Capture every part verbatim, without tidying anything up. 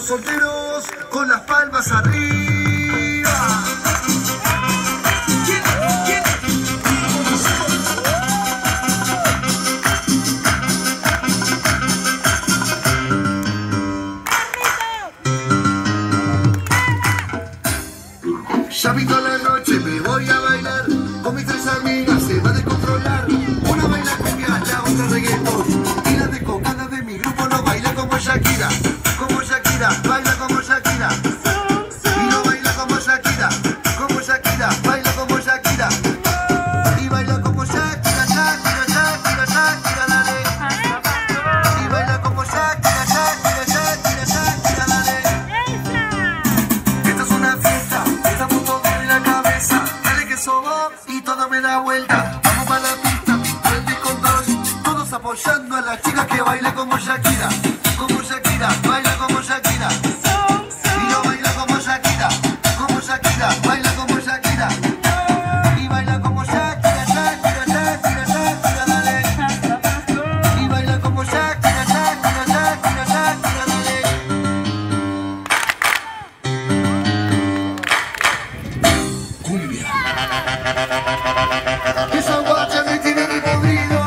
solteros con las palmas arriba. Ya vino la noche, me voy a bailar con mis tres amigas, se va a descontrolar. Una baila cumbia, la otra reggaetón, y la descocada de mi grupo no baila como Shakira, como Shakira, baila como Shakira. Y no baila como Shakira, como Shakira, baila como Shakira. Y baila como Shakira, Shakira, Shakira, Shakira, dale. Y baila como Shakira, Shakira, Shakira, Shakira, dale. Esta es una fiesta, estamos todos en la cabeza. Dale que somos y todo me da vuelta. Vamos para la pista, el descontrol. Todos apoyando a la chica que baila como Shakira, como Shakira, baila como Shakira. Y no baila como Shakira, como Shakira, baila como Shakira. Y baila como Shakira, Shakira, Shakira, Shakira, dale. Y baila como Shakira, Shakira, Shakira, Shakira, dale. Cumbia. Esa guacha me tiene mi podrido.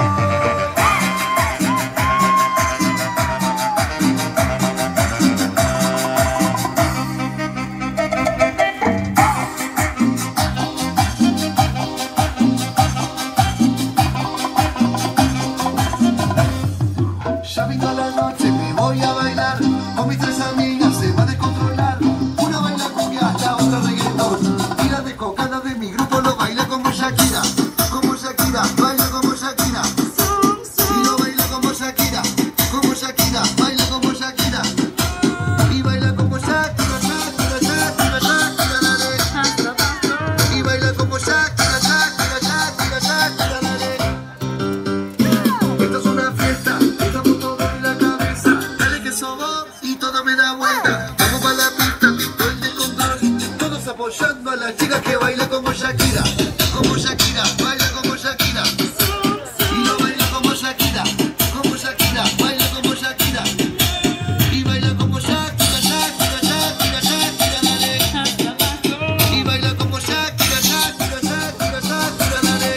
Ya vino la noche, me voy a bailar con mis tres amigas, se va a descontrolar. Una baila cumbia, la otra reggaetón, y la descocada de mi grupo lo baila como Shakira, como Shakira, baila como Shakira. Y no baila como Shakira, como Shakira, baila como Shakira. Y baila como Shakira, Shakira, Shakira, Shakira, dale. Y baila como Shakira, Shakira, Shakira, Shakira, dale. Esta es una fiesta, estamos todos en la cabeza. Dale que somos y todo me da vuelta. Vamos para la pista, todo el descontrol. Todos apoyando a la chica que baila como Shakira, como Shakira, baila como Shakira. Y no baila como Shakira, como Shakira, baila como Shakira. Y baila como Shakira, Shakira, Shakira, Shakira, dale. Y baila como Shakira, Shakira, Shakira, Shakira, dale.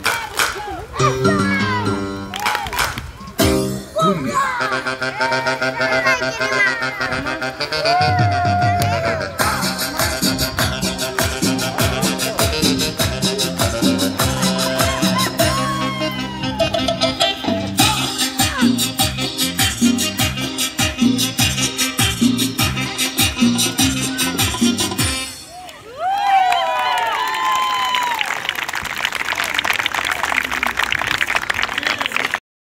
Cumbia.